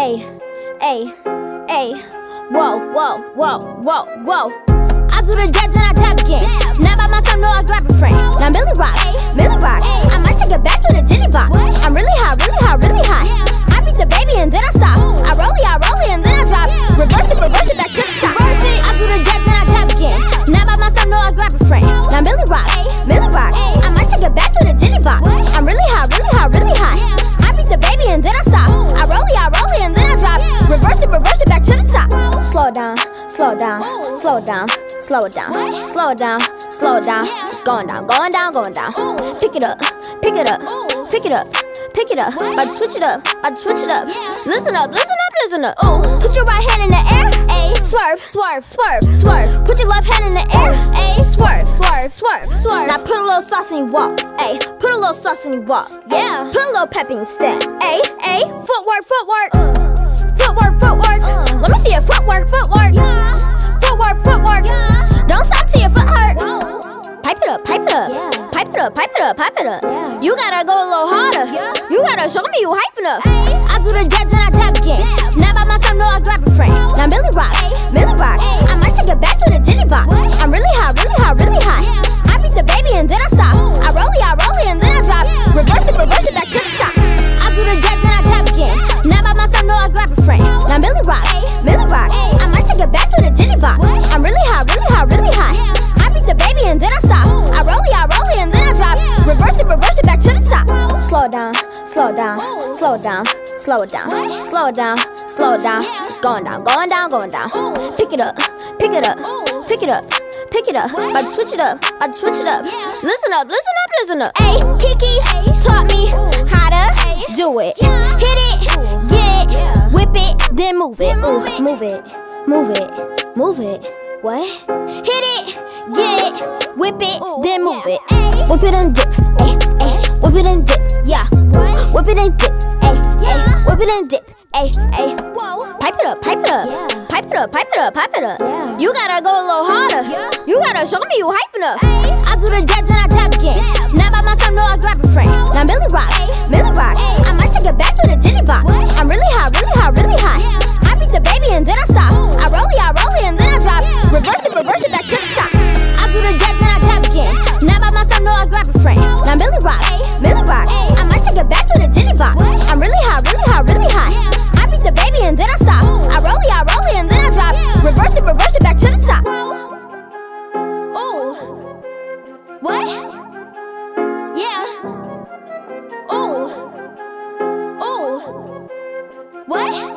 Ay, ay, ay. Whoa, whoa, whoa, whoa, whoa. I do the dab, then I dab again. Not by myself, no, I grab a friend. Now Millie rock, Millie rock. I might take it back to the Diddy box. I'm really hot, really hot, really hot. I beat the baby and then I stop. I roll it, and then I drop. Reverse it back to the top. I do the dab, then I dab again. Not by myself, no, I grab a friend. Now Millie rock, Millie rock. I might take it back to the Diddy box. I'm really hot, really hot, really hot. I beat the baby and then I stop. I roll it, and then I drop. Reverse it back to the top. Slow down, slow down, slow down, slow it down, slow it down, slow it down. It's going down, going down, going down. Pick it up, pick it up, pick it up, pick it up. About to switch it up, about to switch it up. Listen up, listen up, listen up. Put your right hand in the air, ayy. Swerve, swerve, swerve, swerve. Put your left hand in the air, ayy. Swerve, swerve, swerve, swerve. Now put a little sauce in your walk, ayy. Put a little sauce in your walk, yeah. Put a little pep in your step, ayy, ayy. Footwork, footwork, footwork, footwork. Let me see your footwork, footwork. Footwork, footwork. Don't stop till your foot hurt. Pipe it up, pipe it up, pipe it up, pipe it up, pipe it up. You gotta go a little harder. You gotta show me you hype enough. I do the dab, then I dab again. Not by myself, no, I grab a friend. Now Millie rock, Millie rock. I might take it back to the Diddy box. I'm really hot, really hot, really hot. I beat the baby and then I stop. I roll it, and then I drop. Reverse it back to the top. I do the dab, then I dab again. Not by myself, no, I grab a friend. Now Millie rock, Millie rock. I might take it back to the Diddy box. I'm really hot, really hot, really hot. I beat the baby and then I stop. I roll it, and then I drop. Reverse it back to the top. Slow down, slow down, slow down, slow it down, slow it down, slow it down. It's going down, going down, going down. Pick it up, pick it up, pick it up, pick it up. About to switch it up, about to switch it up. Listen up, listen up, listen up. Ay, Kiki taught me how to do it. Hit it, get it, whip it, then move it. Ooh, move it, move it, move it. What? Hit it, get it, whip it, then move it. Whip it and dip, ay, ay. Whip it and dip, yeah. Whip it and dip, ay, ay. Whip it and dip, ay, ay. Pipe it up, pipe it up, pipe it up, pipe it up, pipe it up. You gotta go a little harder. You gotta show me you hype enough. I do the dab, then I dab again. Not by myself, no, I grab a friend. Now Millie rock, Millie rock. I might take it back to the Diddy box. I'm really hot, really hot, really hot. I beat the baby and then I stop. I roll it, and then I drop. Reverse it back to the top. I do the dab, then I dab again. Not by myself, no, I grab a friend. Now Millie rock, Millie rock. I might take it back to the Diddy box. I'm really hot, really hot, really hot. I beat the baby and then I stop. I roll it, and then I drop. Reverse it back to the top. Ooh, what? Yeah. Ooh, ooh, what?